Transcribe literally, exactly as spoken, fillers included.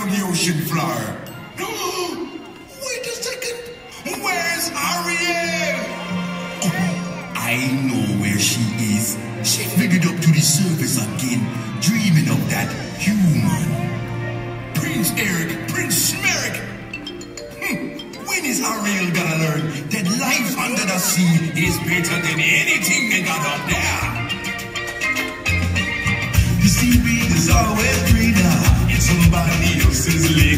the ocean floor. Wait a second. Where's Ariel? Oh, I know where she is. She figured up to the surface again, dreaming of that human. Prince Eric, Prince Smeric. Hmm. When is Ariel gonna learn that life under the sea is better than anything they got up there? The seaweed is always greener in somebody else's lake.